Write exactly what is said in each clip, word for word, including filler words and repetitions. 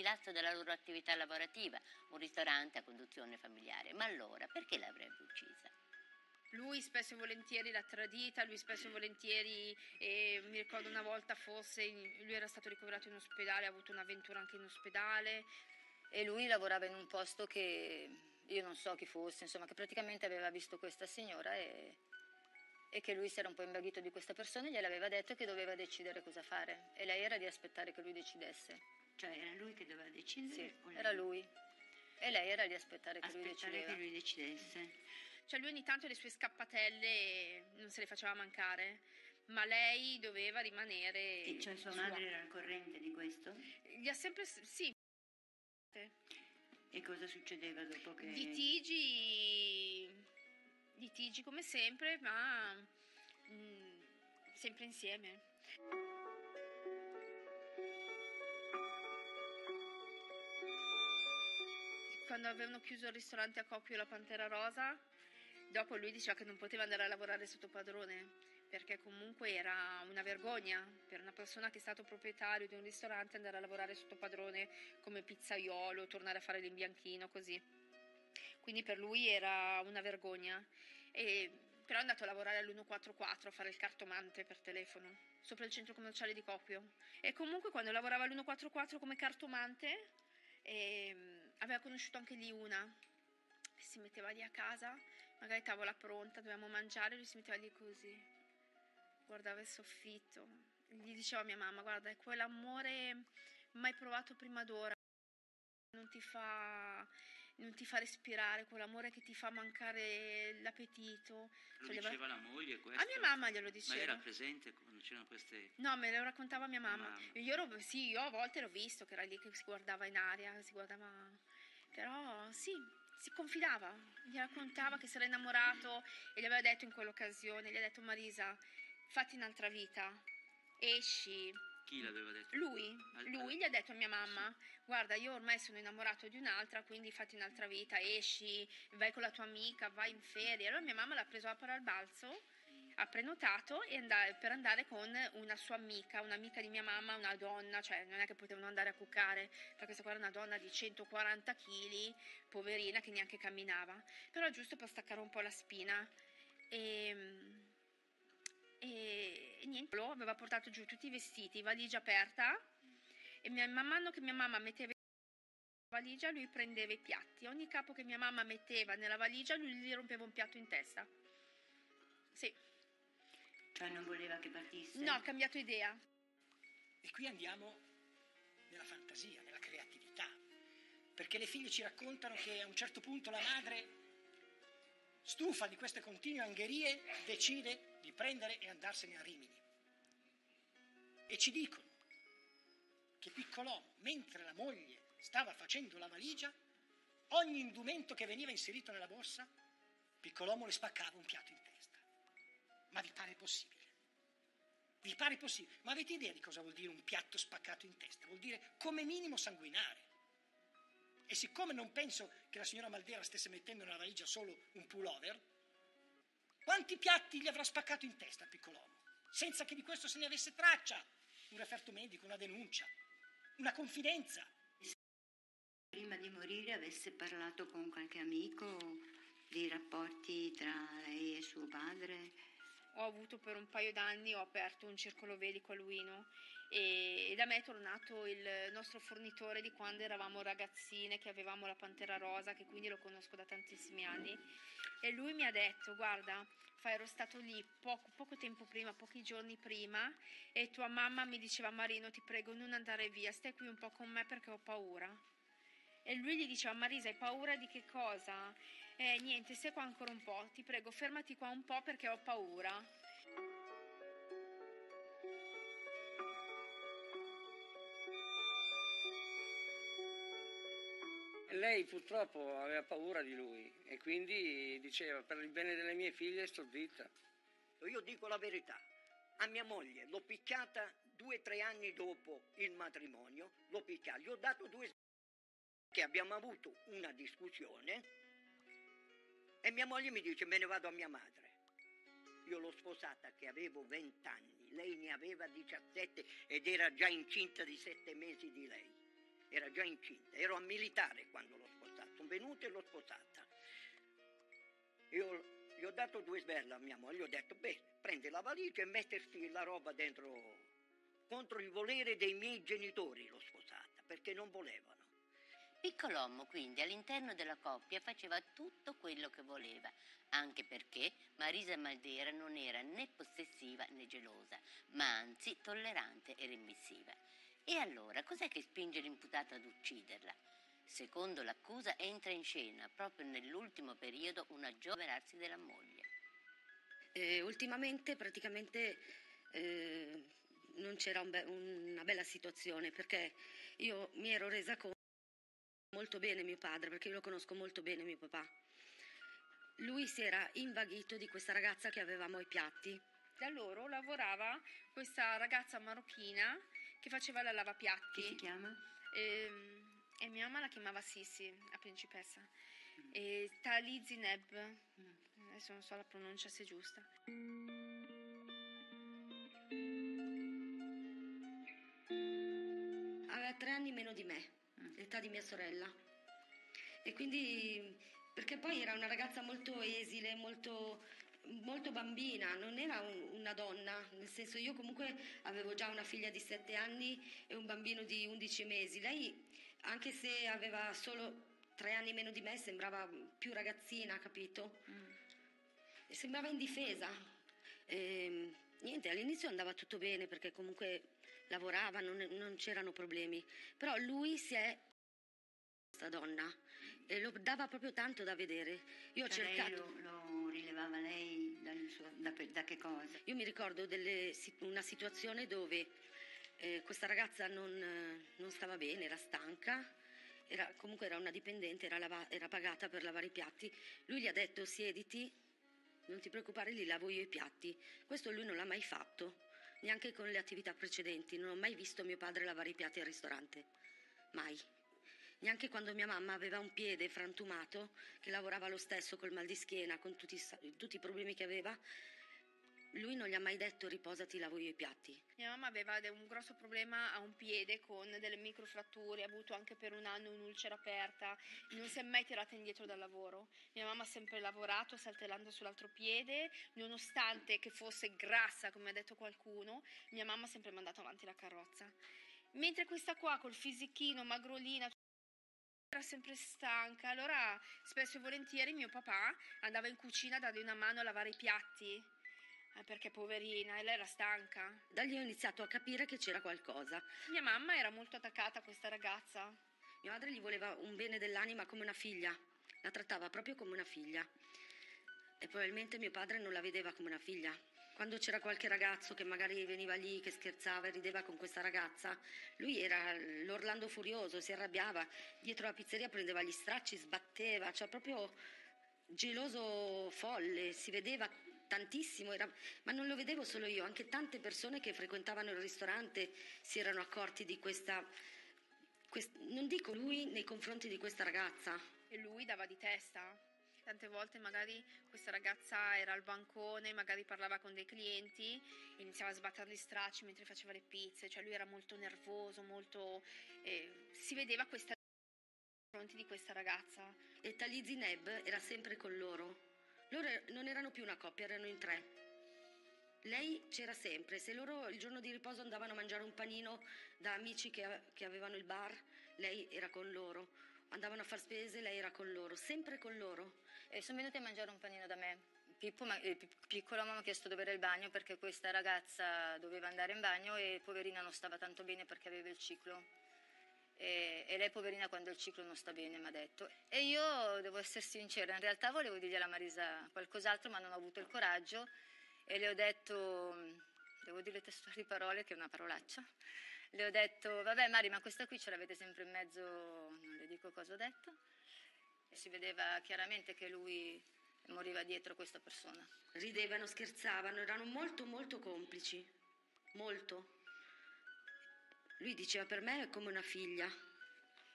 nell'atto della loro attività lavorativa, un ristorante a conduzione familiare. Ma allora perché l'avrebbe uccisa? Lui spesso e volentieri l'ha tradita, lui spesso e volentieri, eh, mi ricordo una volta forse, lui era stato ricoverato in ospedale, ha avuto un'avventura anche in ospedale. E lui lavorava in un posto che io non so chi fosse, insomma, che praticamente aveva visto questa signora e, e che lui si era un po' imbaghito di questa persona e gliel'aveva detto che doveva decidere cosa fare. E lei era di aspettare che lui decidesse. Cioè era lui che doveva decidere? Sì, era lui. E lei era di aspettare che aspettare lui decideva. che lui decidesse. Cioè lui ogni tanto le sue scappatelle non se le faceva mancare, ma lei doveva rimanere. E cioè sua madre era al corrente di questo? Gli ha sempre, sì. E cosa succedeva dopo che... Litigi, litigi come sempre, ma mh, sempre insieme. Quando avevano chiuso il ristorante a Copio La Pantera Rosa, dopo lui diceva che non poteva andare a lavorare sotto padrone, perché comunque era una vergogna per una persona che è stato proprietario di un ristorante andare a lavorare sotto padrone come pizzaiolo, tornare a fare l'imbianchino, così. Quindi per lui era una vergogna. E, però è andato a lavorare all'uno quattro quattro a fare il cartomante per telefono, sopra il centro commerciale di Copio. E comunque quando lavorava all'uno quattro quattro come cartomante, e aveva conosciuto anche lì una che si metteva lì a casa, magari tavola pronta, dovevamo mangiare, lui si metteva lì così, guardava il soffitto, gli diceva a mia mamma: guarda, è quell'amore mai provato prima d'ora, non ti fa non ti fa respirare, quell'amore che ti fa mancare l'appetito. Lo Cioè, diceva le... la moglie questo? A mia mamma glielo diceva. Ma era presente quando c'erano queste... No, me lo raccontava mia mamma. mamma. Io, ero, sì, io a volte l'ho visto che era lì che si guardava in aria, si guardava... Però sì, si confidava, gli raccontava che si era innamorato e gli aveva detto in quell'occasione, gli ha detto: Marisa, fatti un'altra vita, esci. Chi l'aveva detto? Lui, Al- lui al- gli ha detto a mia mamma: guarda, io ormai sono innamorato di un'altra, quindi fatti un'altra vita, esci, vai con la tua amica, vai in ferie. Allora mia mamma l'ha preso a paro al balzo, ha prenotato e and- per andare con una sua amica, un'amica di mia mamma, una donna, cioè non è che potevano andare a cuccare, perché questa qua era una donna di centoquaranta chili, poverina, che neanche camminava, però giusto per staccare un po' la spina. E... E, e niente, lo aveva portato giù tutti i vestiti, valigia aperta, e mia, man mano che mia mamma metteva la valigia, lui prendeva i piatti. Ogni capo che mia mamma metteva nella valigia, lui gli rompeva un piatto in testa. Sì. Cioè non voleva che partisse? No, ha cambiato idea. E qui andiamo nella fantasia, nella creatività, perché le figlie ci raccontano che a un certo punto la madre, stufa di queste continue angherie, decide di prendere e andarsene a Rimini. E ci dicono che Piccolommo, mentre la moglie stava facendo la valigia, ogni indumento che veniva inserito nella borsa, Piccolommo le spaccava un piatto in testa. Ma vi pare possibile? Vi pare possibile? Ma avete idea di cosa vuol dire un piatto spaccato in testa? Vuol dire come minimo sanguinare. E siccome non penso che la signora Maldera stesse mettendo nella valigia solo un pullover, quanti piatti gli avrà spaccato in testa a Piccolommo? Senza che di questo se ne avesse traccia. Un referto medico, una denuncia, una confidenza. Prima di morire avesse parlato con qualche amico dei rapporti tra lei e suo padre? Ho avuto per un paio d'anni, ho aperto un circolo velico a Luino e, e da me è tornato il nostro fornitore di quando eravamo ragazzine, che avevamo la Pantera Rosa, che quindi lo conosco da tantissimi anni, e lui mi ha detto: guarda, fa, ero stato lì poco, poco tempo prima, pochi giorni prima, e tua mamma mi diceva: Marino, ti prego non andare via, stai qui un po' con me perché ho paura. E lui gli diceva: Marisa, hai paura di che cosa? Eh, niente, stai qua ancora un po', ti prego, fermati qua un po' perché ho paura. Lei purtroppo aveva paura di lui e quindi diceva: per il bene delle mie figlie sto zitta. Io dico la verità, a mia moglie l'ho picchiata due o tre anni dopo il matrimonio, l'ho picchiata, gli ho dato due che abbiamo avuto una discussione e mia moglie mi dice: me ne vado a mia madre. Io l'ho sposata che avevo venti anni, lei ne aveva diciassette ed era già incinta di sette mesi di lei. era già incinta, ero a militare quando l'ho sposata, sono venuta e l'ho sposata. Io gli ho dato due sberle a mia moglie, gli ho detto, beh, prendi la valigia e metterti la roba dentro, contro il volere dei miei genitori l'ho sposata, perché non volevano. Piccolommo quindi all'interno della coppia faceva tutto quello che voleva, anche perché Marisa Maldera non era né possessiva né gelosa, ma anzi tollerante e remissiva. E allora cos'è che spinge l'imputata ad ucciderla? Secondo l'accusa entra in scena proprio nell'ultimo periodo un aggioverarsi della moglie. Eh, ultimamente praticamente eh, non c'era un be- una bella situazione, perché io mi ero resa conto molto bene mio padre, perché io lo conosco molto bene mio papà. Lui si era invaghito di questa ragazza che avevamo ai piatti. Da loro lavorava questa ragazza marocchina che faceva la lavapiatti. Chi si chiama? E, e mia mamma la chiamava Sissi, la principessa. Mm. E Tali Zineb, mm. adesso non so la pronuncia se è giusta. Aveva tre anni meno di me, l'età di mia sorella. E quindi, perché poi era una ragazza molto esile, molto, molto bambina, non era un, una donna, nel senso io comunque avevo già una figlia di sette anni e un bambino di undici mesi. Lei, anche se aveva solo tre anni meno di me, sembrava più ragazzina, capito? Mm. E sembrava indifesa. E, niente, all'inizio andava tutto bene perché comunque lavorava, non, non c'erano problemi, però lui si è questa donna e lo dava proprio tanto da vedere. Io ho cioè cercato. Lei lo, lo rilevava lei dal suo, da, da che cosa? Io mi ricordo delle, una situazione dove eh, questa ragazza non, non stava bene, era stanca, era, comunque era una dipendente, era, lava, era pagata per lavare i piatti. Lui gli ha detto siediti, non ti preoccupare, li lavo io i piatti. Questo lui non l'ha mai fatto, neanche con le attività precedenti. Non ho mai visto mio padre lavare i piatti al ristorante, mai. Neanche quando mia mamma aveva un piede frantumato, che lavorava lo stesso col mal di schiena, con tutti, tutti i problemi che aveva, lui non gli ha mai detto riposati, lavo io i piatti. Mia mamma aveva un grosso problema a un piede con delle microfratture, ha avuto anche per un anno un'ulcera aperta, non si è mai tirata indietro dal lavoro. Mia mamma ha sempre lavorato saltellando sull'altro piede, nonostante che fosse grassa, come ha detto qualcuno, mia mamma ha sempre mandato avanti la carrozza. Mentre questa qua col fisichino, magrolina, era sempre stanca, allora spesso e volentieri mio papà andava in cucina a dargli una mano a lavare i piatti, eh, perché poverina, e lei era stanca. Da lì ho iniziato a capire che c'era qualcosa. Mia mamma era molto attaccata a questa ragazza. Mia madre gli voleva un bene dell'anima come una figlia, la trattava proprio come una figlia. E probabilmente mio padre non la vedeva come una figlia. Quando c'era qualche ragazzo che magari veniva lì, che scherzava e rideva con questa ragazza, lui era l'Orlando furioso, si arrabbiava, dietro la pizzeria prendeva gli stracci, sbatteva, cioè proprio geloso folle, si vedeva tantissimo, era, ma non lo vedevo solo io, anche tante persone che frequentavano il ristorante si erano accorti di questa, quest, non dico lui nei confronti di questa ragazza. E lui dava di testa. Tante volte magari questa ragazza era al bancone, magari parlava con dei clienti, iniziava a sbattere gli stracci mentre faceva le pizze, cioè lui era molto nervoso, molto... Eh, si vedeva questa nei confronti di questa ragazza. E Tali Zineb era sempre con loro. Loro non erano più una coppia, erano in tre. Lei c'era sempre, se loro il giorno di riposo andavano a mangiare un panino da amici che, che avevano il bar, lei era con loro. Andavano a far spese, lei era con loro, sempre con loro. E sono venuti a mangiare un panino da me. Pippo, ma, il piccolo mi ha chiesto dove era il bagno perché questa ragazza doveva andare in bagno e poverina non stava tanto bene perché aveva il ciclo. E, e lei poverina quando il ciclo non sta bene mi ha detto. E io devo essere sincera, in realtà volevo dirgli alla Marisa qualcos'altro ma non ho avuto il coraggio e le ho detto, devo dire testuali parole che è una parolaccia. Le ho detto, vabbè Mari, ma questa qui ce l'avete sempre in mezzo, non le dico cosa ho detto. E si vedeva chiaramente che lui moriva dietro questa persona. Ridevano, scherzavano, erano molto molto complici, molto. Lui diceva per me è come una figlia.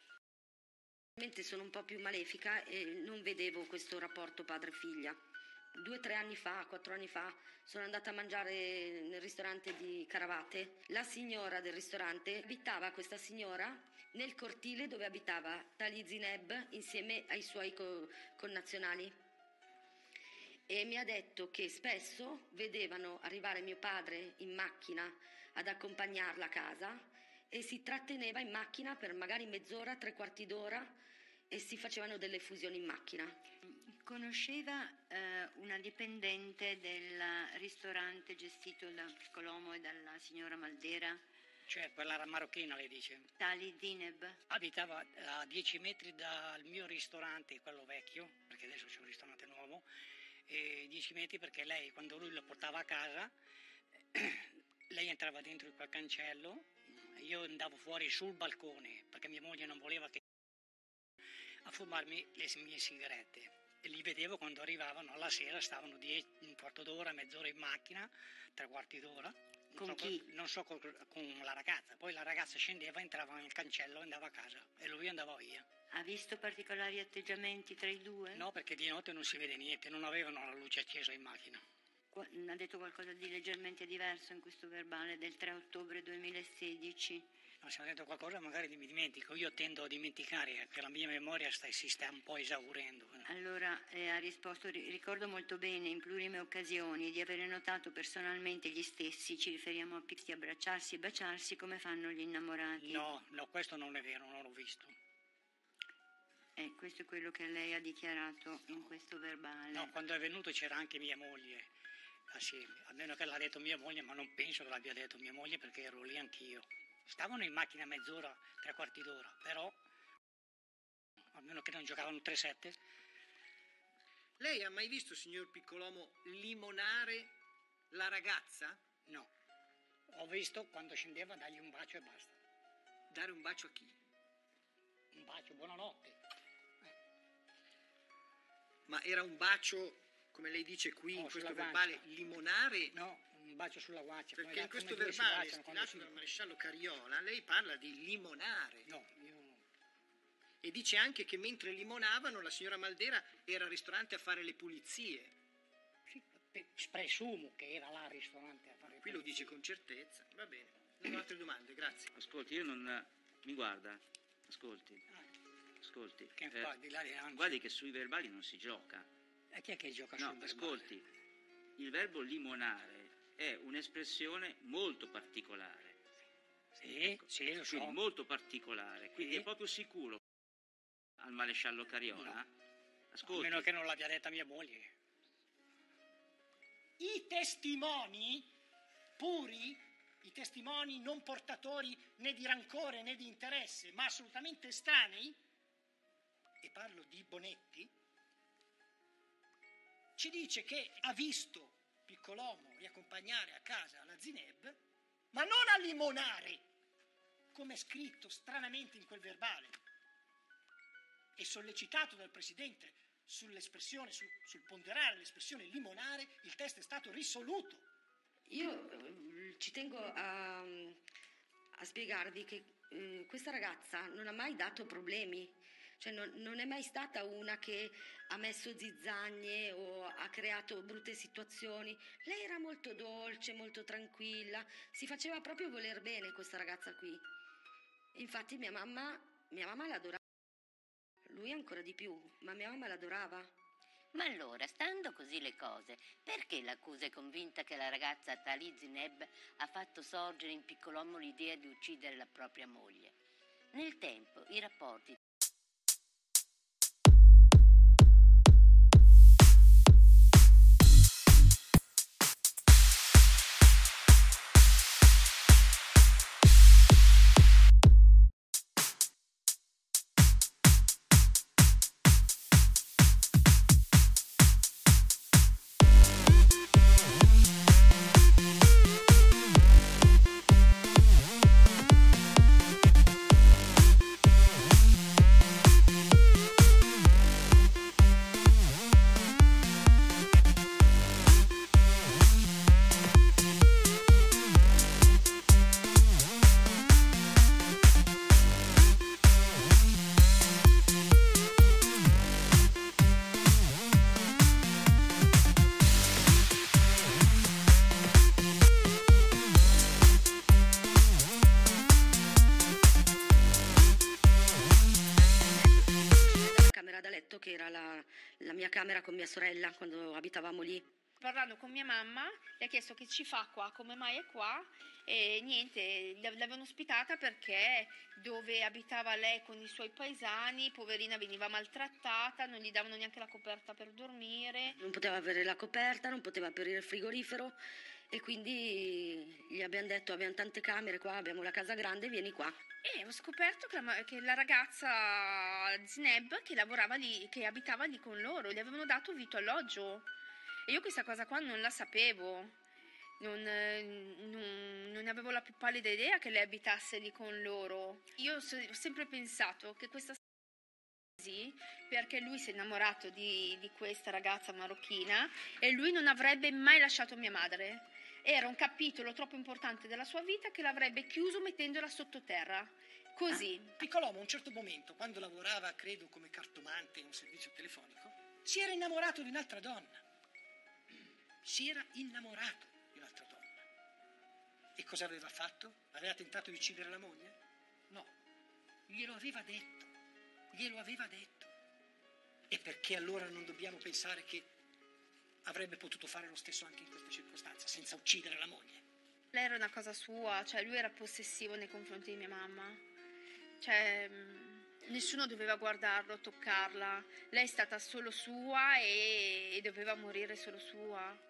Ovviamente sono un po' più malefica e non vedevo questo rapporto padre-figlia. due o tre anni fa, quattro anni fa, sono andata a mangiare nel ristorante di Caravate. La signora del ristorante abitava, questa signora, nel cortile dove abitava Tali Zineb insieme ai suoi co- connazionali. E mi ha detto che spesso vedevano arrivare mio padre in macchina ad accompagnarla a casa e si tratteneva in macchina per magari mezz'ora, tre quarti d'ora e si facevano delle fusioni in macchina. Conosceva eh, una dipendente del ristorante gestito da Piccolommo e dalla signora Maldera? Cioè quella marocchina, lei dice? Tali Zineb. Abitava a dieci metri dal mio ristorante, quello vecchio, perché adesso c'è un ristorante nuovo, e dieci metri perché lei, quando lui lo portava a casa, lei entrava dentro quel cancello, io andavo fuori sul balcone perché mia moglie non voleva che a fumarmi le mie sigarette e li vedevo quando arrivavano alla sera, stavano dieci, un quarto d'ora, mezz'ora in macchina, tre quarti d'ora. Con non so, chi? Non so, con, con la ragazza. Poi la ragazza scendeva, entrava nel cancello e andava a casa e lui andava via. Ha visto particolari atteggiamenti tra i due? No, perché di notte non si vede niente, non avevano la luce accesa in macchina. Qua- ha detto qualcosa di leggermente diverso in questo verbale del tre ottobre duemilasedici. No, se ha detto qualcosa magari mi dimentico, io tendo a dimenticare, che la mia memoria sta, si sta un po' esaurendo. Allora eh, ha risposto: ricordo molto bene in plurime occasioni di avere notato personalmente gli stessi, ci riferiamo a picchi, abbracciarsi e baciarsi come fanno gli innamorati. No, no, questo non è vero, non l'ho visto. Eh, questo è quello che lei ha dichiarato in questo verbale. No, quando è venuto c'era anche mia moglie assieme, almeno che l'ha detto mia moglie, ma non penso che l'abbia detto mia moglie perché ero lì anch'io. Stavano in macchina mezz'ora, tre quarti d'ora, però almeno che non giocavano tre sette. Lei ha mai visto, signor Piccolommo, limonare la ragazza? No, ho visto quando scendeva dargli un bacio e basta. Dare un bacio a chi? Un bacio, buonanotte. Eh. Ma era un bacio, come lei dice qui, No, in questo sulla verbale, guancia. limonare? No, un bacio sulla guancia. Perché come in da- questo come due si verbale, baciano quando stilato si- dal maresciallo Cariola, lei parla di limonare. No, io no. E dice anche che mentre limonavano la signora Maldera era al ristorante a fare le pulizie. Sì, pe- presumo che era là al ristorante a fare. Qui lo dice con certezza. Va bene. Non ho altre domande, grazie. Ascolti, io non... Mi guarda, ascolti, ascolti. Che eh, qua, di là di Anzi. guardi che sui verbali non si gioca. E chi è che gioca No, sul verbale? ascolti, il verbo limonare è un'espressione molto particolare. Sì, sì, lo so. Quindi molto particolare. Quindi Sì. è proprio sicuro al maresciallo Cariola? No. Ascolti. A meno che non l'abbia detta mia moglie. I testimoni puri, i testimoni non portatori né di rancore né di interesse, ma assolutamente estranei, e parlo di Bonetti, ci dice che ha visto Piccolommo riaccompagnare a casa la Zineb, ma non a limonare, come è scritto stranamente in quel verbale, e sollecitato dal Presidente sull'espressione, sul, sul ponderare l'espressione limonare, il testo è stato risoluto. Io eh, ci tengo a, a spiegarvi che eh, questa ragazza non ha mai dato problemi, cioè non, non è mai stata una che ha messo zizzagne o ha creato brutte situazioni. Lei era molto dolce, molto tranquilla, si faceva proprio voler bene questa ragazza qui. Infatti mia mamma, mia mamma l'adorava, lui ancora di più, ma mia mamma l'adorava. Ma allora, stando così le cose, perché l'accusa è convinta che la ragazza Tali Zineb ha fatto sorgere in Piccolommo l'idea di uccidere la propria moglie? Nel tempo i rapporti da letto, che era la, la mia camera con mia sorella quando abitavamo lì. Parlando con mia mamma, le ha chiesto che ci fa qua, come mai è qua, e niente, l'avevano ospitata perché dove abitava lei con i suoi paesani, poverina, veniva maltrattata, non gli davano neanche la coperta per dormire. Non poteva avere la coperta, non poteva aprire il frigorifero, e quindi gli abbiamo detto: abbiamo tante camere qua, abbiamo la casa grande, vieni qua. E ho scoperto che la, che la ragazza Zineb che lavorava lì, che abitava lì con loro, gli avevano dato vitto alloggio. E io questa cosa qua non la sapevo, non, non, non avevo la più pallida idea che lei abitasse lì con loro. Io ho sempre pensato che questa così perché lui si è innamorato di, di questa ragazza marocchina e lui non avrebbe mai lasciato mia madre. Era un capitolo troppo importante della sua vita che l'avrebbe chiuso mettendola sottoterra. Così. Ah, Piccolommo a un certo momento, quando lavorava, credo, come cartomante in un servizio telefonico, si era innamorato di un'altra donna. Si era innamorato di un'altra donna. E cosa aveva fatto? Aveva tentato di uccidere la moglie? No, glielo aveva detto, glielo aveva detto. E perché allora non dobbiamo pensare che avrebbe potuto fare lo stesso anche in questa circostanza, senza uccidere la moglie? Lei era una cosa sua, cioè lui era possessivo nei confronti di mia mamma. Cioè, nessuno doveva guardarlo, toccarla. Lei è stata solo sua e, e doveva morire solo sua.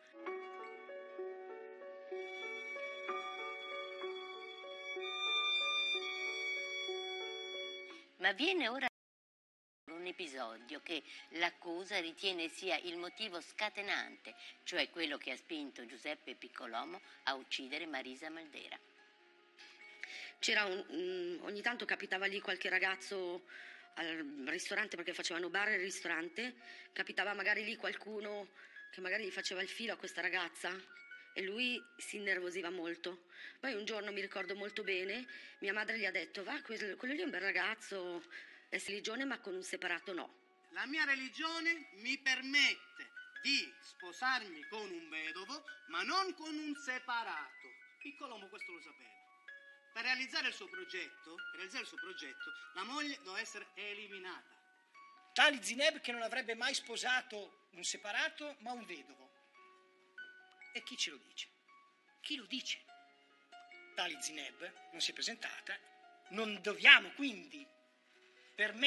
Ma viene ora un episodio che l'accusa ritiene sia il motivo scatenante, cioè quello che ha spinto Giuseppe Piccolommo a uccidere Marisa Maldera. C'era un, um, ogni tanto capitava lì qualche ragazzo al ristorante, perché facevano bar e ristorante, capitava magari lì qualcuno che magari gli faceva il filo a questa ragazza e lui si innervosiva molto. Poi un giorno, mi ricordo molto bene, mia madre gli ha detto: va, quello, quello lì è un bel ragazzo, è religione, ma con un separato no. La mia religione mi permette di sposarmi con un vedovo, ma non con un separato. Piccolommo questo lo sapeva. Per realizzare il suo progetto, per realizzare il suo progetto, la moglie doveva essere eliminata. Tali Zineb che non avrebbe mai sposato un separato, ma un vedovo. E chi ce lo dice? Chi lo dice? Tali Zineb non si è presentata, non dobbiamo quindi permettere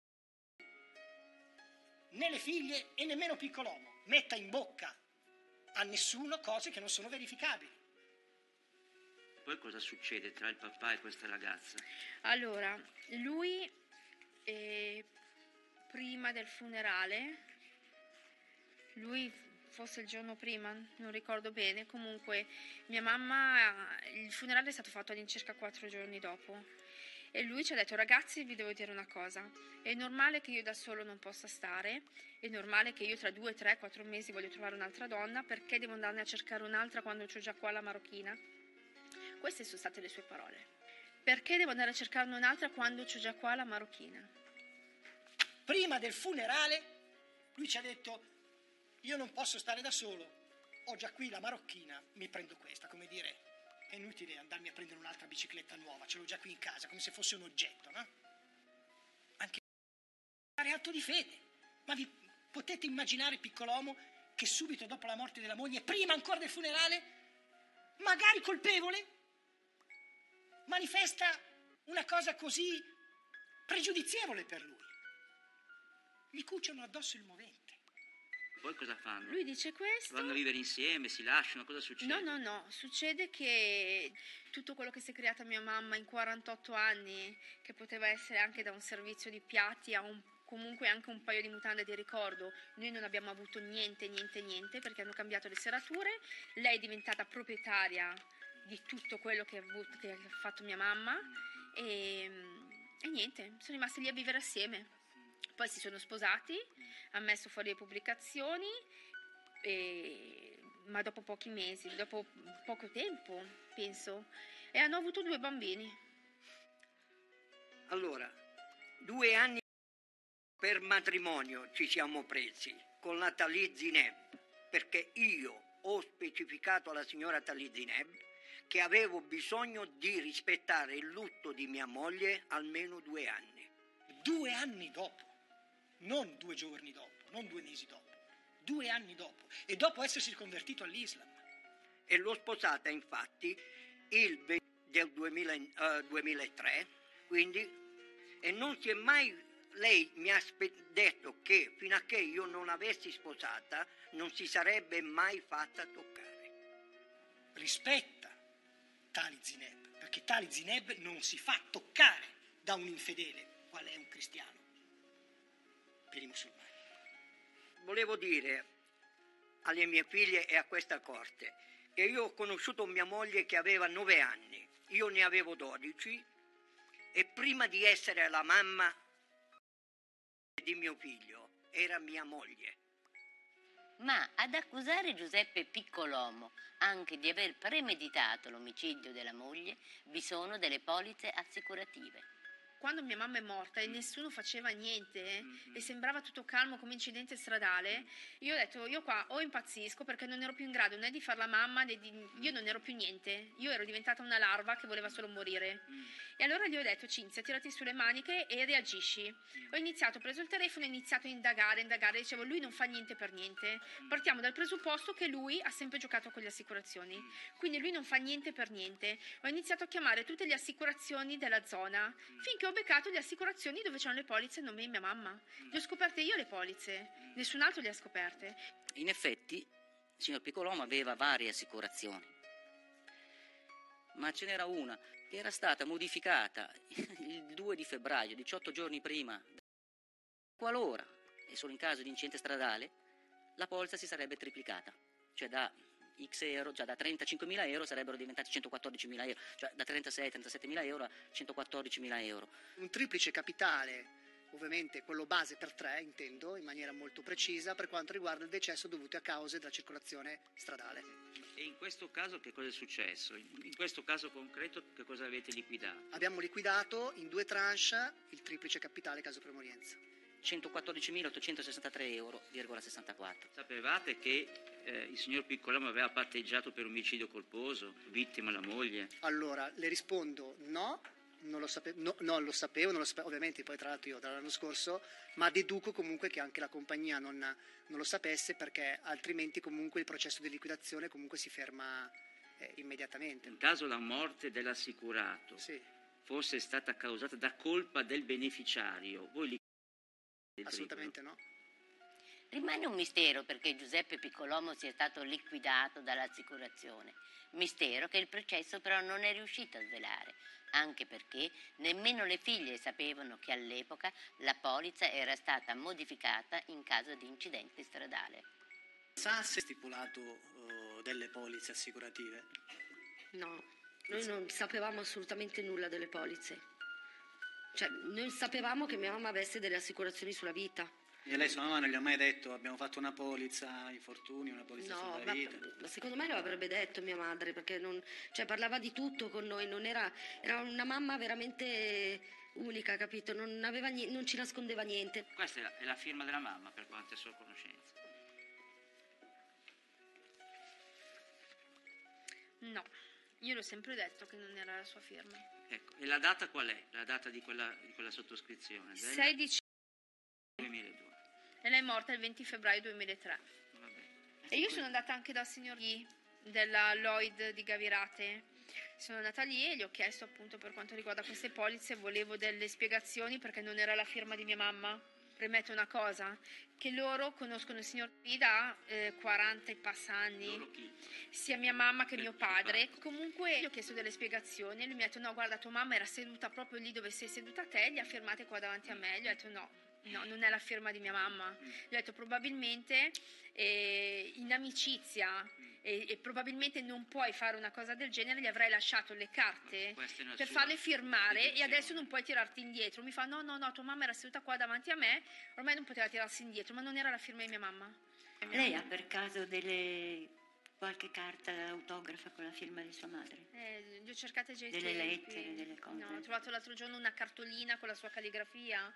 né le figlie e nemmeno Piccolommo metta in bocca a nessuno cose che non sono verificabili. Poi cosa succede tra il papà e questa ragazza? Allora, lui eh, prima del funerale, lui forse il giorno prima, non ricordo bene, comunque mia mamma, il funerale è stato fatto all'incirca quattro giorni dopo e lui ci ha detto: ragazzi, vi devo dire una cosa, è normale che io da solo non possa stare, è normale che io tra due, tre, quattro mesi voglio trovare un'altra donna, perché devo andarne a cercare un'altra quando c'ho già qua la marocchina? Queste sono state le sue parole. Perché devo andare a cercarne un'altra quando c'ho già qua la marocchina? Prima del funerale lui ci ha detto: io non posso stare da solo, ho già qui la marocchina, mi prendo questa, come dire, è inutile andarmi a prendere un'altra bicicletta nuova, ce l'ho già qui in casa, come se fosse un oggetto, no? Anche fare atto di fede. Ma vi potete immaginare Piccolommo che subito dopo la morte della moglie, prima ancora del funerale, magari colpevole, manifesta una cosa così pregiudizievole per lui? Gli cuciono addosso il movente. Poi cosa fanno? Lui dice questo. Vanno a vivere insieme, si lasciano, cosa succede? No, no, no, succede che tutto quello che si è creata mia mamma in quarantotto anni, che poteva essere anche da un servizio di piatti a un, comunque anche un paio di mutande di ricordo, noi non abbiamo avuto niente, niente, niente, perché hanno cambiato le serrature, lei è diventata proprietaria di tutto quello che ha, avuto, che ha fatto mia mamma e, e niente, sono rimasti lì a vivere assieme. Poi si sono sposati, ha messo fuori le pubblicazioni, e, ma dopo pochi mesi, dopo poco tempo, penso, e hanno avuto due bambini. Allora, due anni per matrimonio ci siamo presi con la Tali Zineb, perché io ho specificato alla signora Tali Zineb che avevo bisogno di rispettare il lutto di mia moglie almeno due anni. Due anni dopo? non due giorni dopo, non due mesi dopo, due anni dopo, e dopo essersi convertito all'Islam. E l'ho sposata infatti il venti del duemila, uh, duemilatré, quindi, e non si è mai, lei mi ha spe- detto che fino a che io non avessi sposata non si sarebbe mai fatta toccare. Rispetta tali Zineb, perché tali Zineb non si fa toccare da un infedele, qual è un cristiano, per i musulmani. Volevo dire alle mie figlie e a questa corte che io ho conosciuto mia moglie che aveva nove anni, io ne avevo dodici, e prima di essere la mamma di mio figlio era mia moglie. Ma ad accusare Giuseppe Piccolomo anche di aver premeditato l'omicidio della moglie vi sono delle polizze assicurative. Quando mia mamma è morta e nessuno faceva niente mm-hmm. e sembrava tutto calmo come incidente stradale, io ho detto, io qua o impazzisco perché non ero più in grado né di far la mamma né di... io non ero più niente, io ero diventata una larva che voleva solo morire. Mm. E allora gli ho detto, Cinzia, tirati sulle maniche e reagisci. Mm. Ho iniziato, ho preso il telefono e ho iniziato a indagare, indagare, dicevo, lui non fa niente per niente. Mm. Partiamo dal presupposto che lui ha sempre giocato con le assicurazioni, mm. quindi lui non fa niente per niente. Ho iniziato a chiamare tutte le assicurazioni della zona, mm. finché ho beccato le assicurazioni dove c'erano le polizze a nome di mia mamma. Le ho scoperte io le polizze, nessun altro le ha scoperte. In effetti, il signor Piccolomo aveva varie assicurazioni, ma ce n'era una che era stata modificata il due di febbraio, diciotto giorni prima, qualora, e solo in caso di incidente stradale, la polizza si sarebbe triplicata, cioè da X euro, già da trentacinquemila euro sarebbero diventati centoquattordicimila euro, cioè da trentasei trentasettemila euro a centoquattordicimila euro. Un triplice capitale, ovviamente quello base per tre, intendo, in maniera molto precisa per quanto riguarda il decesso dovuto a cause della circolazione stradale. E in questo caso che cosa è successo? In questo caso concreto che cosa avete liquidato? Abbiamo liquidato in due tranche il triplice capitale caso premorienza. centoquattordicimilaottocentosessantatré euro, sessantaquattro. Sapevate che eh, il signor Piccolomo aveva patteggiato per omicidio colposo, vittima la moglie? Allora, le rispondo no, non lo, sape- no, non lo sapevo, non lo sapevo, ovviamente poi tra l'altro io dall'anno scorso, ma deduco comunque che anche la compagnia non, non lo sapesse perché altrimenti comunque il processo di liquidazione comunque si ferma eh, immediatamente. In caso la morte dell'assicurato sì. fosse stata causata da colpa del beneficiario, voi li Assolutamente no. Rimane un mistero perché Giuseppe Piccolomo sia stato liquidato dall'assicurazione. Mistero che il processo però non è riuscito a svelare, anche perché nemmeno le figlie sapevano che all'epoca la polizza era stata modificata in caso di incidente stradale. Sa se ha stipulato uh, delle polizze assicurative? No, noi non sapevamo assolutamente nulla delle polizze. Cioè, noi sapevamo che mia mamma avesse delle assicurazioni sulla vita. E lei sua mamma non gli ha mai detto abbiamo fatto una polizza infortuni, una polizza no, sulla vita? No, ma secondo me lo avrebbe detto mia madre, perché non, cioè, parlava di tutto con noi, non era, era una mamma veramente unica, capito? Non, aveva, non ci nascondeva niente. Questa è la, è la firma della mamma, per quanto è sua conoscenza. No, io l'ho sempre detto che non era la sua firma. Ecco, e la data qual è? La data di quella, di quella sottoscrizione? sei dicembre duemiladue. E lei è morta il venti febbraio duemilatré. E io sono andata anche dal signor Ghi della Lloyd di Gavirate. Sono andata lì e gli ho chiesto appunto per quanto riguarda queste polizze, volevo delle spiegazioni perché non era la firma di mia mamma. Premetto una cosa, che loro conoscono il signor Ghi da eh, quaranta e passa anni, sia mia mamma che mio padre. Comunque gli ho chiesto delle spiegazioni e lui mi ha detto no, guarda, tua mamma era seduta proprio lì dove sei seduta te, li ha firmate qua davanti a me. Gli ho detto no. No, non è la firma di mia mamma. Gli ho detto probabilmente eh, in amicizia e, e probabilmente non puoi fare una cosa del genere, gli avrai lasciato le carte per farle firmare e adesso non puoi tirarti indietro. Mi fa no, no, no, tua mamma era seduta qua davanti a me, ormai non poteva tirarsi indietro, ma non era la firma di mia mamma. Lei ha per caso delle... qualche carta autografa con la firma di sua madre? Eh, gli ho cercate già i delle tempi. lettere, delle cose? No, ho trovato l'altro giorno una cartolina con la sua calligrafia.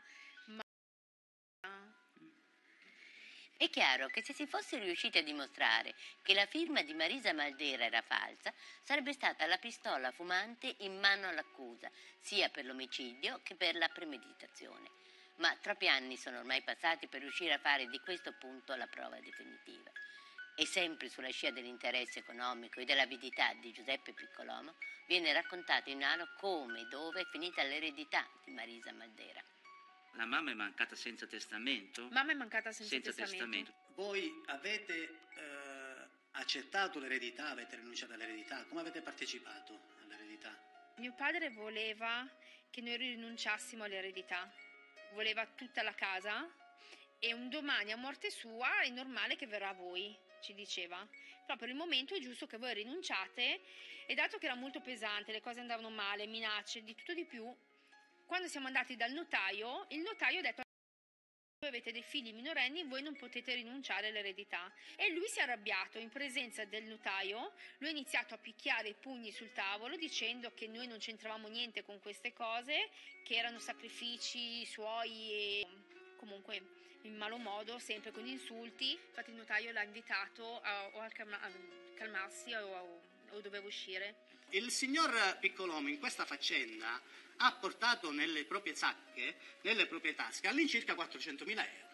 È chiaro che se si fosse riusciti a dimostrare che la firma di Marisa Maldera era falsa, sarebbe stata la pistola fumante in mano all'accusa, sia per l'omicidio che per la premeditazione. ma troppi anni sono ormai passati per riuscire a fare di questo punto la prova definitiva. E sempre sulla scia dell'interesse economico e dell'avidità di Giuseppe Piccolomo viene raccontato in anno come e dove è finita l'eredità di Marisa Maldera. La mamma è mancata senza testamento? Mamma è mancata senza, senza testamento. testamento. Voi avete eh, accettato l'eredità, avete rinunciato all'eredità, come avete partecipato all'eredità? Mio padre voleva che noi rinunciassimo all'eredità, voleva tutta la casa e un domani a morte sua è normale che verrà a voi, ci diceva. Però per il momento è giusto che voi rinunciate e dato che era molto pesante, le cose andavano male, minacce, di tutto di più, quando siamo andati dal notaio, il notaio ha detto: voi avete dei figli minorenni, voi non potete rinunciare all'eredità. E lui si è arrabbiato in presenza del notaio, lui ha iniziato a picchiare i pugni sul tavolo dicendo che noi non c'entravamo niente con queste cose, che erano sacrifici suoi e comunque in malo modo, sempre con insulti. Infatti il notaio l'ha invitato a, o a, calma, a calmarsi o, a, o doveva uscire. Il signor Piccolomo in questa faccenda ha portato nelle proprie sacche, nelle proprie tasche, all'incirca quattrocentomila euro.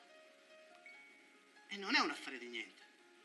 E non è un affare di niente.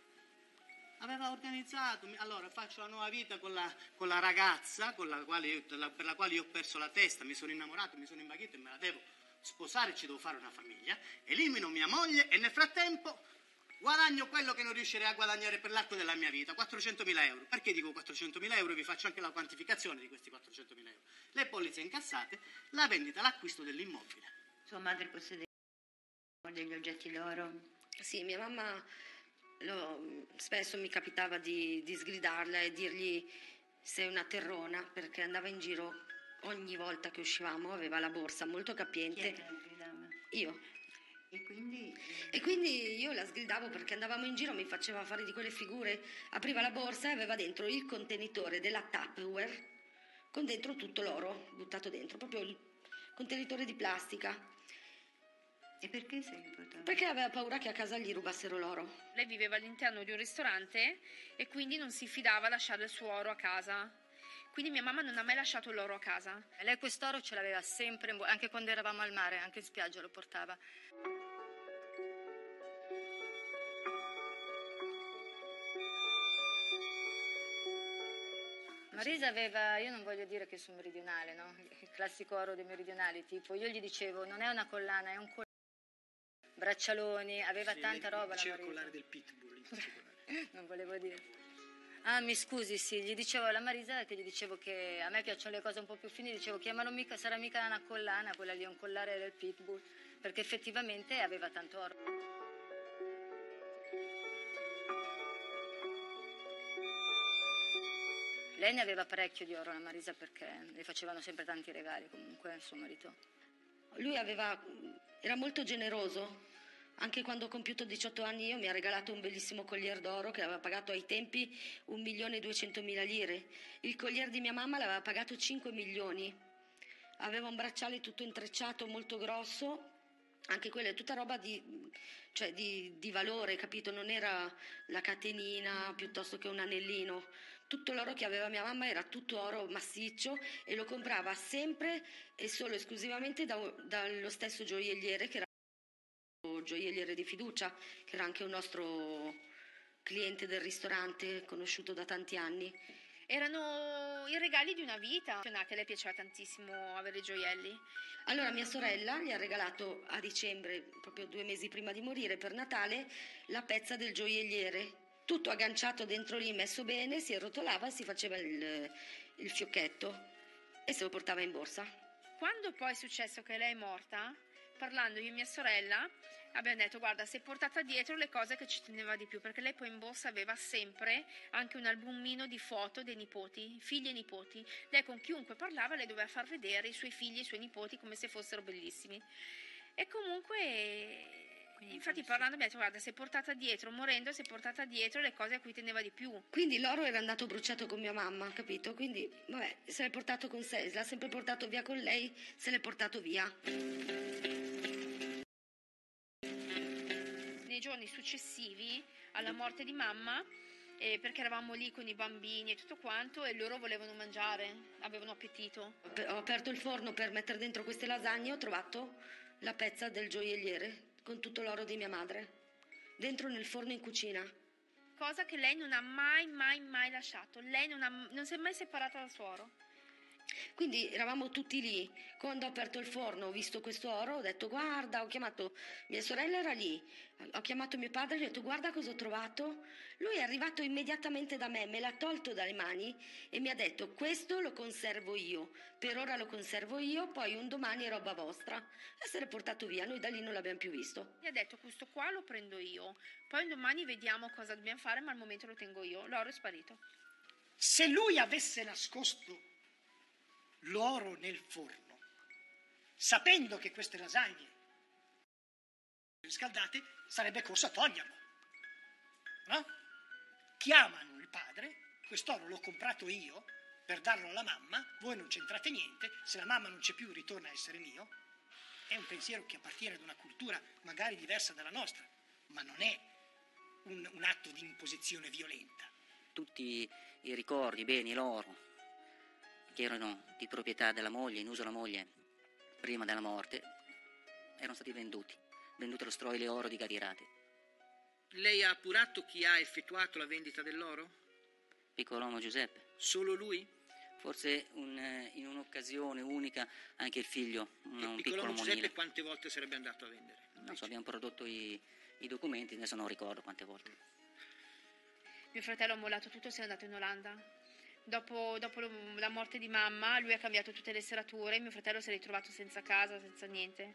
Aveva organizzato, allora faccio la nuova vita con la, con la ragazza con la quale io, la, per la quale io ho perso la testa, mi sono innamorato, mi sono imbaghito e me la devo sposare, ci devo fare una famiglia, elimino mia moglie e nel frattempo guadagno quello che non riuscirei a guadagnare per l'arco della mia vita, quattrocentomila euro. Perché dico quattrocentomila euro? Vi faccio anche la quantificazione di questi quattrocentomila euro. Le polizze incassate, la vendita, l'acquisto dell'immobile. Sua madre possedeva degli oggetti d'oro? Sì, mia mamma lo, spesso mi capitava di, di sgridarla e dirgli sei una terrona, perché andava in giro ogni volta che uscivamo, aveva la borsa molto capiente. Chi è che la gridava? Io. E quindi? E quindi io la sgridavo perché andavamo in giro, mi faceva fare di quelle figure, apriva la borsa e aveva dentro il contenitore della Tupperware con dentro tutto l'oro buttato dentro, proprio il contenitore di plastica. E perché se li portava? Perché aveva paura che a casa gli rubassero l'oro. Lei viveva all'interno di un ristorante e quindi non si fidava a lasciare il suo oro a casa. Quindi mia mamma non ha mai lasciato l'oro a casa. Lei quest'oro ce l'aveva sempre, anche quando eravamo al mare, anche in spiaggia lo portava. Marisa aveva, io non voglio dire che sul meridionale, no? Il classico oro dei meridionali, tipo, io gli dicevo, non è una collana, è un collare, braccialoni, aveva Sì, tanta roba la Marisa. Marisa. Il collare del pitbull in particolare. Non volevo dire. Ah, mi scusi, sì, gli dicevo alla Marisa che gli dicevo che a me piacciono le cose un po' più fini, dicevo chiamalo mica, sarà mica una collana, quella lì è un collare del pitbull, perché effettivamente aveva tanto oro. Lei ne aveva parecchio di oro, la Marisa, perché le facevano sempre tanti regali comunque suo marito. Lui aveva, era molto generoso. Anche quando ho compiuto diciotto anni io mi ha regalato un bellissimo collier d'oro che aveva pagato ai tempi un milione e duecentomila lire. Il collier di mia mamma l'aveva pagato cinque milioni. Aveva un bracciale tutto intrecciato, molto grosso. Anche quella è tutta roba di, cioè di, di valore, capito? Non era la catenina piuttosto che un anellino. Tutto l'oro che aveva mia mamma era tutto oro massiccio e lo comprava sempre e solo esclusivamente da, dallo stesso gioielliere che era gioielliere di fiducia, che era anche un nostro cliente del ristorante, conosciuto da tanti anni. Erano i regali di una vita. A lei piaceva tantissimo avere gioielli. Allora mia sorella gli ha regalato a dicembre, proprio due mesi prima di morire, per Natale, la pezza del gioielliere. Tutto agganciato dentro lì, messo bene, si arrotolava, si faceva il, il fiocchetto e se lo portava in borsa. Quando poi è successo che lei è morta, parlando io e mia sorella, abbiamo detto guarda, si è portata dietro le cose che ci teneva di più, perché lei poi in borsa aveva sempre anche un albumino di foto dei nipoti, figli e nipoti. Lei con chiunque parlava le doveva far vedere i suoi figli e i suoi nipoti come se fossero bellissimi. E comunque, quindi, infatti parlando abbiamo detto guarda, si è portata dietro, morendo si è portata dietro le cose a cui teneva di più. Quindi l'oro era andato bruciato con mia mamma, capito? Quindi vabbè, se l'è portato con sé, l'ha sempre portato via con lei, se l'è portato via. Nei giorni successivi alla morte di mamma, eh, perché eravamo lì con i bambini e tutto quanto e loro volevano mangiare, avevano appetito. Ho aperto il forno per mettere dentro queste lasagne, ho trovato la pezza del gioielliere con tutto l'oro di mia madre, dentro nel forno in cucina. Cosa che lei non ha mai, mai, mai lasciato. Lei non, ha, non si è mai separata dal suo oro. Quindi eravamo tutti lì. Quando ho aperto il forno, ho visto questo oro, ho detto guarda, ho chiamato mia sorella, era lì, ho chiamato mio padre, gli ho detto guarda cosa ho trovato. Lui è arrivato immediatamente da me, me l'ha tolto dalle mani e mi ha detto questo lo conservo io, per ora lo conservo io, poi un domani è roba vostra. E se l'è portato via, noi da lì non l'abbiamo più visto. Mi ha detto questo qua lo prendo io, poi un domani vediamo cosa dobbiamo fare, ma al momento lo tengo io. L'oro è sparito. Se lui avesse nascosto l'oro nel forno, sapendo che queste lasagne riscaldate, sarebbe corso a toglierlo, no? Chiamano il padre, quest'oro l'ho comprato io per darlo alla mamma, voi non c'entrate niente, se la mamma non c'è più ritorna a essere mio. È un pensiero che appartiene ad una cultura magari diversa dalla nostra, ma non è un, un atto di imposizione violenta. Tutti i ricordi, i beni, l'oro, che erano di proprietà della moglie, in uso alla moglie prima della morte, erano stati venduti, venduti allo stroile oro di Gadirate. Lei ha appurato chi ha effettuato la vendita dell'oro? Piccolommo Giuseppe. Solo lui? Forse un, in un'occasione unica anche il figlio, un, un piccolo Piccolommo monile. Giuseppe quante volte sarebbe andato a vendere? Non so, abbiamo prodotto i, i documenti, adesso non ricordo quante volte. Mio fratello ha mollato tutto e se n'è andato in Olanda. Dopo, dopo la morte di mamma, lui ha cambiato tutte le serrature, mio fratello si è ritrovato senza casa, senza niente.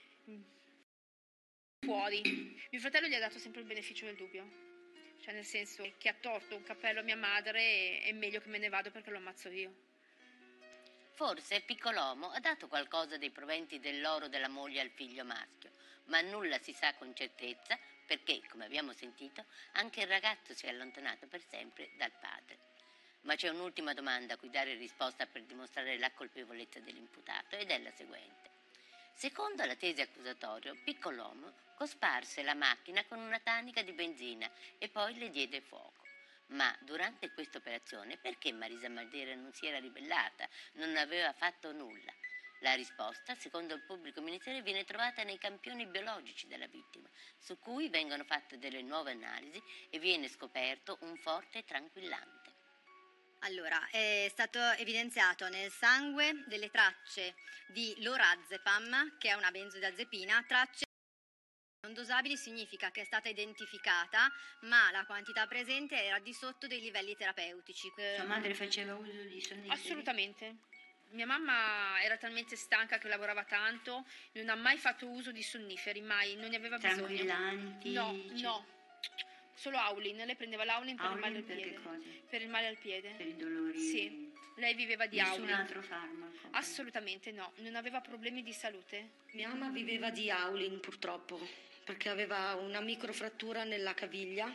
Fuori. Mio fratello gli ha dato sempre il beneficio del dubbio. Cioè nel senso che ha torto un cappello a mia madre, è meglio che me ne vado perché lo ammazzo io. Forse Piccolommo ha dato qualcosa dei proventi dell'oro della moglie al figlio maschio, ma nulla si sa con certezza perché, come abbiamo sentito, anche il ragazzo si è allontanato per sempre dal padre. Ma c'è un'ultima domanda a cui dare risposta per dimostrare la colpevolezza dell'imputato ed è la seguente. Secondo la tesi accusatoria, Piccolommo cosparse la macchina con una tanica di benzina e poi le diede fuoco. Ma durante questa operazione perché Marisa Maldera non si era ribellata, non aveva fatto nulla? La risposta, secondo il pubblico ministero, viene trovata nei campioni biologici della vittima, su cui vengono fatte delle nuove analisi e viene scoperto un forte tranquillante. Allora, è stato evidenziato nel sangue delle tracce di lorazepam, che è una benzodiazepina, tracce non dosabili significa che è stata identificata, ma la quantità presente era di sotto dei livelli terapeutici. Sua madre faceva uso di sonniferi? Assolutamente. Mia mamma era talmente stanca che lavorava tanto, non ha mai fatto uso di sonniferi, mai, non ne aveva bisogno. Tranquillanti? No, no. Solo Aulin, lei prendeva l'Aulin per Aulin il male al per piede. che cosa? Per il male al piede. Per i dolori? Sì, lei viveva di Nessun Aulin. altro farmaco? Assolutamente no, non aveva problemi di salute. Mia mamma viveva di Aulin purtroppo, perché aveva una microfrattura nella caviglia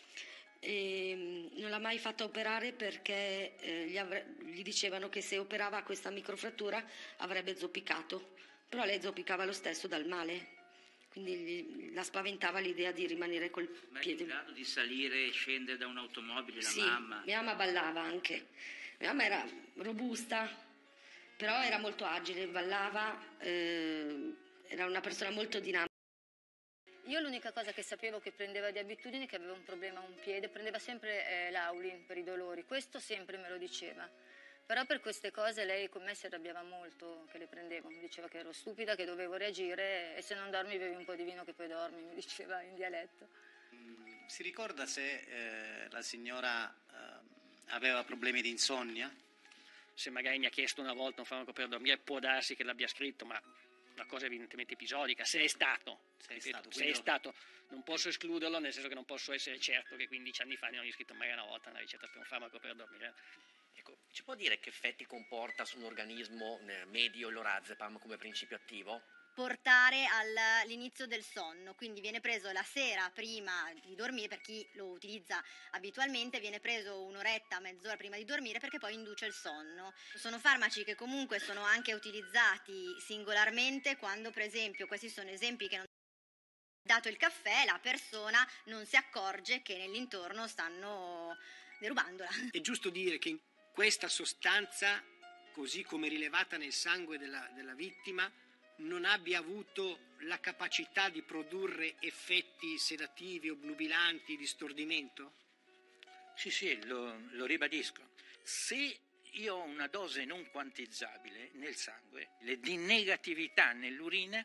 e non l'ha mai fatta operare perché eh, gli, avre- gli dicevano che se operava questa microfrattura avrebbe zoppicato, però lei zoppicava lo stesso dal male. Quindi gli, la spaventava l'idea di rimanere col Ma è piede. in grado di salire e scendere da un'automobile la Sì, mamma? mia mamma ballava anche. Mia mamma era robusta, però era molto agile, ballava, eh, era una persona molto dinamica. Io l'unica cosa che sapevo che prendeva di abitudine è che aveva un problema a un piede, prendeva sempre eh, l'Aulin per i dolori, questo sempre me lo diceva. Però per queste cose lei con me si arrabbiava molto che le prendevo, mi diceva che ero stupida, che dovevo reagire e se non dormi bevi un po' di vino che poi dormi, mi diceva in dialetto. Si ricorda se eh, la signora eh, aveva problemi di insonnia? Se magari mi ha chiesto una volta un farmaco per dormire, può darsi che l'abbia scritto, ma una cosa evidentemente episodica, se è stato. Se è ripeto, stato, se quindi è stato, non posso escluderlo, nel senso che non posso essere certo che quindici anni fa ne ho scritto magari una volta una ricetta per un farmaco per dormire. Ecco, ci può dire che effetti comporta sull'organismo medio il lorazepam come principio attivo? Portare all'inizio del sonno, quindi viene preso la sera prima di dormire, per chi lo utilizza abitualmente viene preso un'oretta, mezz'ora prima di dormire perché poi induce il sonno. Sono farmaci che comunque sono anche utilizzati singolarmente quando per esempio, questi sono esempi che non dato il caffè la persona non si accorge che nell'intorno stanno derubandola. È giusto dire che in questa sostanza, così come rilevata nel sangue della, della vittima, non abbia avuto la capacità di produrre effetti sedativi, obnubilanti, di stordimento? Sì, sì, lo, lo ribadisco. Se io ho una dose non quantizzabile nel sangue, di negatività nell'urina,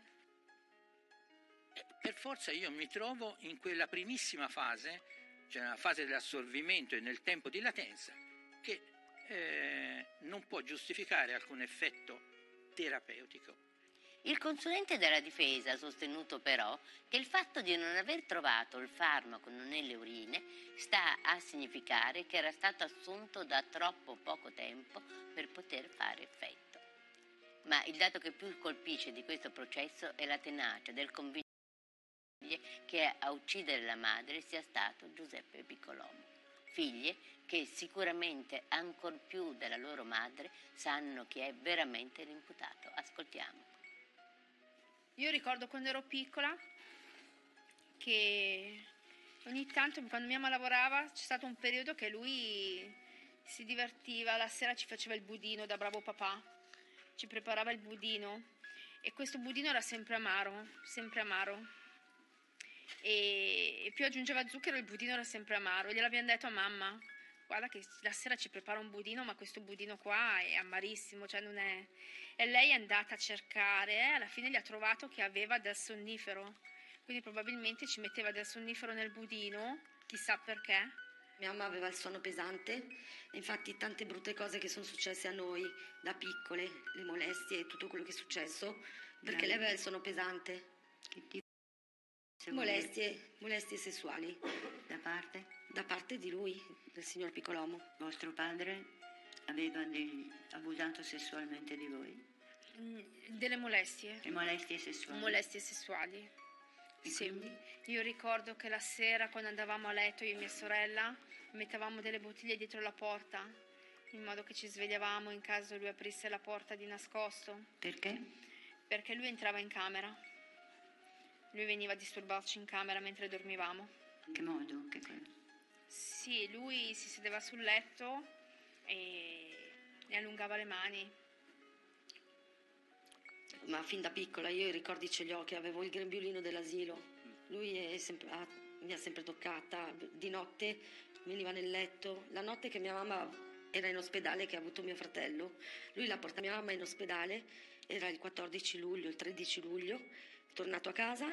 per forza io mi trovo in quella primissima fase, cioè nella fase dell'assorbimento e nel tempo di latenza, che eh, non può giustificare alcun effetto terapeutico. Il consulente della difesa ha sostenuto però che il fatto di non aver trovato il farmaco nelle urine sta a significare che era stato assunto da troppo poco tempo per poter fare effetto. Ma il dato che più colpisce di questo processo è la tenacia del convincimento che a uccidere la madre sia stato Giuseppe Piccolomo. Figlie che sicuramente ancor più della loro madre sanno chi è veramente l'imputato. Ascoltiamo. Io ricordo quando ero piccola che ogni tanto quando mia mamma lavorava c'è stato un periodo che lui si divertiva, la sera ci faceva il budino da bravo papà, ci preparava il budino e questo budino era sempre amaro, sempre amaro e, e più aggiungeva zucchero il budino era sempre amaro. Gliel'abbiamo detto a mamma, guarda che la sera ci prepara un budino ma questo budino qua è amarissimo, cioè non è... E lei è andata a cercare e eh, alla fine gli ha trovato che aveva del sonnifero, quindi probabilmente ci metteva del sonnifero nel budino, chissà perché. Mia mamma aveva il sonno pesante, infatti tante brutte cose che sono successe a noi da piccole, le molestie e tutto quello che è successo, perché lei aveva il sonno pesante. Che tipo? Molestie, molestie sessuali. Da parte? Da parte di lui, del signor Piccolomo. Vostro padre aveva degli, abusato sessualmente di voi? Mm, delle molestie. E molestie sessuali? Molestie sessuali. E sì. quindi? Io ricordo che la sera quando andavamo a letto io e mia sorella mettevamo delle bottiglie dietro la porta in modo che ci svegliavamo in caso lui aprisse la porta di nascosto. Perché? Perché lui entrava in camera. Lui veniva a disturbarci in camera mentre dormivamo. In che modo? Che cosa? Sì, lui si sedeva sul letto e, e allungava le mani. Ma fin da piccola io i ricordi ce li ho, che avevo il grembiulino dell'asilo. Lui è sempre, ha, mi ha sempre toccata, di notte veniva nel letto. La notte che mia mamma era in ospedale, che ha avuto mio fratello, lui l'ha portata mia mamma in ospedale, era il quattordici luglio, il tredici luglio, è tornato a casa.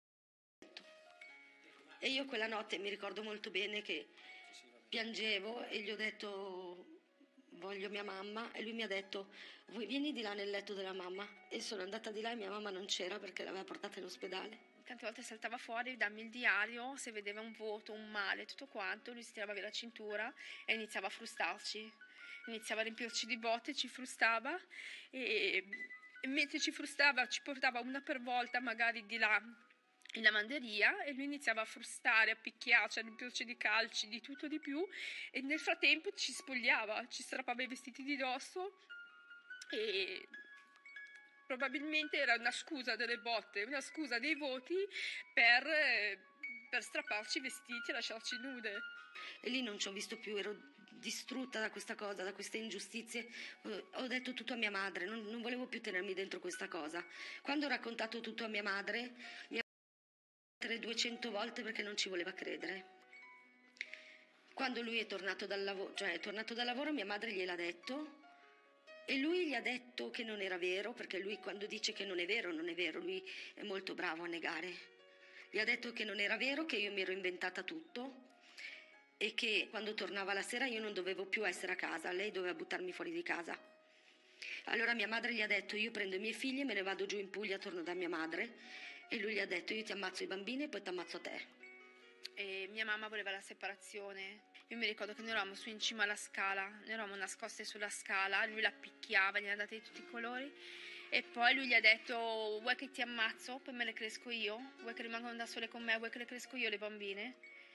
E io quella notte mi ricordo molto bene che piangevo e gli ho detto voglio mia mamma e lui mi ha detto vuoi vieni di là nel letto della mamma, e sono andata di là e mia mamma non c'era perché l'aveva portata in ospedale. Tante volte saltava fuori, dammi il diario, se vedeva un voto, un male, tutto quanto, lui si tirava via la cintura e iniziava a frustarci, iniziava a riempirci di botte, ci frustava e, e mentre ci frustava ci portava una per volta magari di là in lavanderia e lui iniziava a frustare, a picchiarci, a riempirci di calci, di tutto di più, e nel frattempo ci spogliava, ci strappava i vestiti di dosso e probabilmente era una scusa delle botte, una scusa dei voti per, per strapparci i vestiti e lasciarci nude. E lì non ci ho visto più, ero distrutta da questa cosa, da queste ingiustizie. Ho detto tutto a mia madre, non, non volevo più tenermi dentro questa cosa. Quando ho raccontato tutto a mia madre, mi ha duecento volte perché non ci voleva credere. Quando lui è tornato dal lavoro, cioè è tornato dal lavoro, mia madre gliel'ha detto e lui gli ha detto che non era vero, perché lui quando dice che non è vero, non è vero, lui è molto bravo a negare. Gli ha detto che non era vero, che io mi ero inventata tutto e che quando tornava la sera io non dovevo più essere a casa, lei doveva buttarmi fuori di casa. Allora mia madre gli ha detto io prendo i miei figli e me ne vado giù in Puglia, torno da mia madre. E lui gli ha detto io ti ammazzo i bambini e poi ti ammazzo a te. E mia mamma voleva la separazione. Io mi ricordo che noi eravamo su in cima alla scala, noi eravamo nascoste sulla scala, lui la picchiava, gli ha date di tutti i colori e poi lui gli ha detto vuoi che ti ammazzo, poi me le cresco io, vuoi che rimangono da sole con me, vuoi che le cresco io le bambine?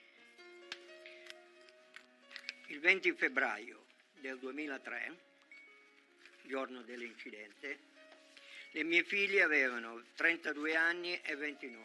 Il venti febbraio del duemilatré, giorno dell'incidente, le mie figlie avevano trentadue anni e ventinove.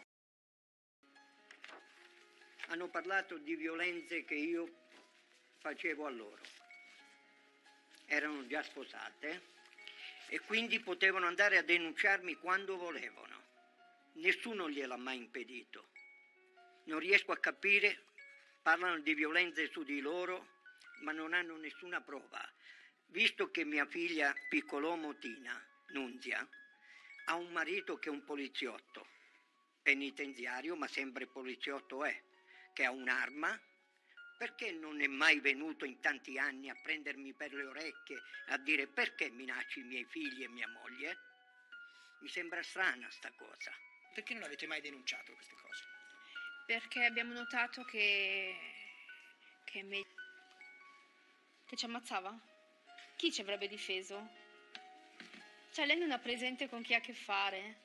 Hanno parlato di violenze che io facevo a loro. Erano già sposate e quindi potevano andare a denunciarmi quando volevano. Nessuno gliel'ha mai impedito. Non riesco a capire, parlano di violenze su di loro, ma non hanno nessuna prova. Visto che mia figlia Piccolommo Tina, Nunzia, ha un marito che è un poliziotto, penitenziario, ma sempre poliziotto è, che ha un'arma, perché non è mai venuto in tanti anni a prendermi per le orecchie, a dire perché minacci i miei figli e mia moglie? Mi sembra strana sta cosa. Perché non avete mai denunciato queste cose? Perché abbiamo notato che... che, me... che ci ammazzava? Chi ci avrebbe difeso? Cioè, lei non ha presente con chi ha a che fare.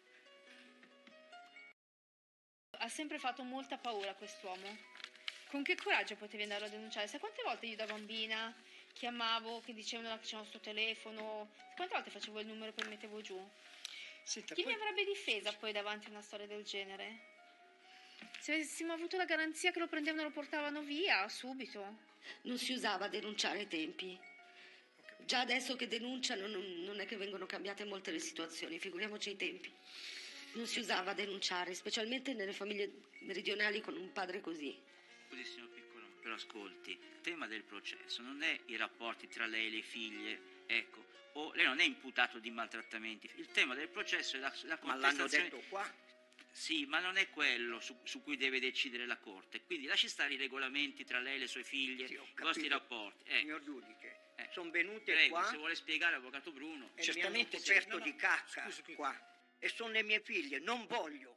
Ha sempre fatto molta paura quest'uomo. Con che coraggio potevi andare a denunciare? Sai quante volte io da bambina chiamavo, che dicevano che c'era il nostro telefono, quante volte facevo il numero e poi mettevo giù? Senta, Chi poi... mi avrebbe difesa poi davanti a una storia del genere? Se avessimo avuto la garanzia che lo prendevano e lo portavano via, subito. Non si usava denunciare ai tempi. Già adesso che denunciano non, non è che vengono cambiate molte le situazioni, figuriamoci ai tempi. Non si usava denunciare, specialmente nelle famiglie meridionali con un padre così. Scusi signor Piccolommo, però ascolti, il tema del processo non è i rapporti tra lei e le figlie, ecco, o lei non è imputato di maltrattamenti, il tema del processo è la, la Ma l'hanno contestazione... detto qua? Sì, ma non è quello su, su cui deve decidere la Corte, quindi lasci stare i regolamenti tra lei e le sue figlie, Sì, ho i vostri capito, rapporti. Ecco. Signor giudice, Eh. sono venute Prego, qua se vuole spiegare avvocato Bruno. e mi hanno coperto di cacca qua. E sono le mie figlie, non voglio,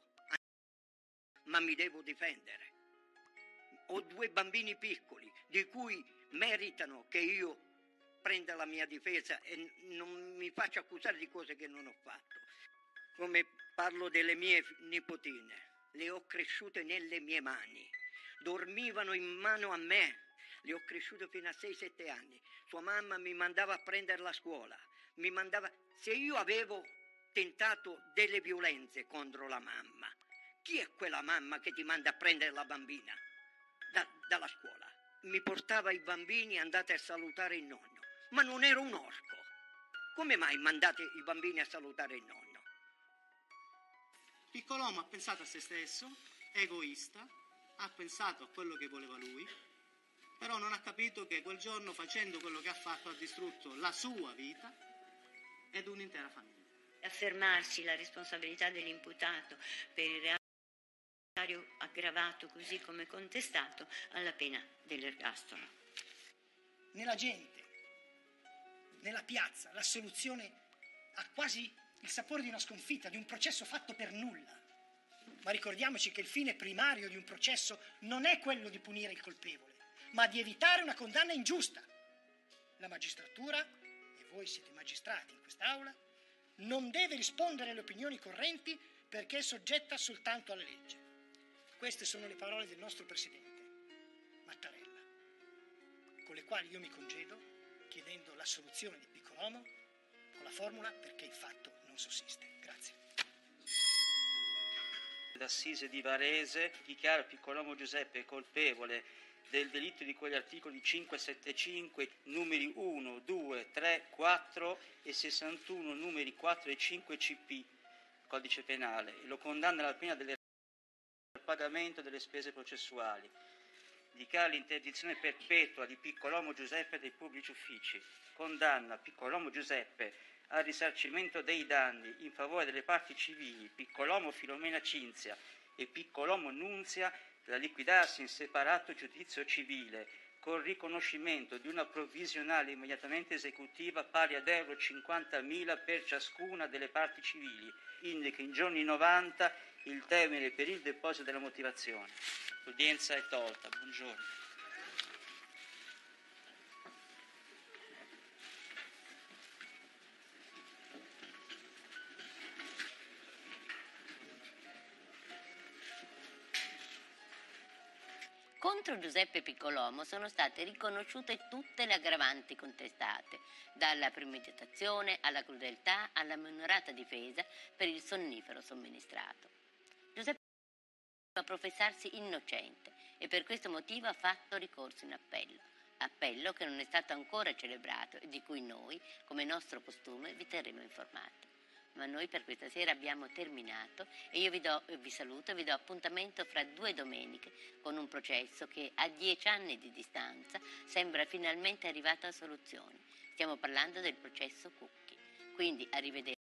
ma mi devo difendere. Ho due bambini piccoli, di cui meritano che io prenda la mia difesa e non mi faccia accusare di cose che non ho fatto. Come parlo delle mie nipotine, le ho cresciute nelle mie mani, dormivano in mano a me, le ho cresciute fino a sei sette anni. Sua mamma mi mandava a prendere la scuola, mi mandava... Se io avevo tentato delle violenze contro la mamma, chi è quella mamma che ti manda a prendere la bambina da, dalla scuola? Mi portava i bambini, andate a salutare il nonno, ma non ero un orco. Come mai mandate i bambini a salutare il nonno? Piccolommo ha pensato a se stesso, egoista, ha pensato a quello che voleva lui, però non ha capito che quel giorno, facendo quello che ha fatto, ha distrutto la sua vita ed un'intera famiglia. Affermarsi la responsabilità dell'imputato per il reato aggravato così come contestato alla pena dell'ergastolo. Nella gente, nella piazza, l'assoluzione ha quasi il sapore di una sconfitta, di un processo fatto per nulla. Ma ricordiamoci che il fine primario di un processo non è quello di punire il colpevole, ma di evitare una condanna ingiusta. La magistratura, e voi siete magistrati in quest'Aula, non deve rispondere alle opinioni correnti perché è soggetta soltanto alla legge. Queste sono le parole del nostro Presidente, Mattarella, con le quali io mi congedo chiedendo l'assoluzione di Piccolommo con la formula perché il fatto non sussiste. Grazie. D'Assise di Varese dichiara Piccolommo Giuseppe colpevole del delitto di quegli articoli cinquecentosettantacinque numeri uno, due, tre, quattro e sessantuno numeri quattro e cinque C P codice penale e lo condanna alla pena del pagamento delle spese processuali. Dichiara l'interdizione perpetua di Piccolommo Giuseppe dai pubblici uffici. Condanna Piccolommo Giuseppe al risarcimento dei danni in favore delle parti civili Piccolommo Filomena Cinzia e Piccolommo Nunzia da liquidarsi in separato giudizio civile con riconoscimento di una provvisionale immediatamente esecutiva pari ad euro cinquantamila per ciascuna delle parti civili. Indica in giorni novanta il termine per il deposito della motivazione. L'udienza è tolta. Buongiorno. Contro Giuseppe Piccolommo sono state riconosciute tutte le aggravanti contestate, dalla premeditazione alla crudeltà alla minorata difesa per il sonnifero somministrato. Giuseppe a professarsi innocente e per questo motivo ha fatto ricorso in appello. appello che non è stato ancora celebrato e di cui noi, come nostro costume, vi terremo informato. Ma noi per questa sera abbiamo terminato e io vi, do, vi saluto e vi do appuntamento fra due domeniche con un processo che a dieci anni di distanza sembra finalmente arrivato a soluzione. Stiamo parlando del processo Cucchi. Quindi arrivederci.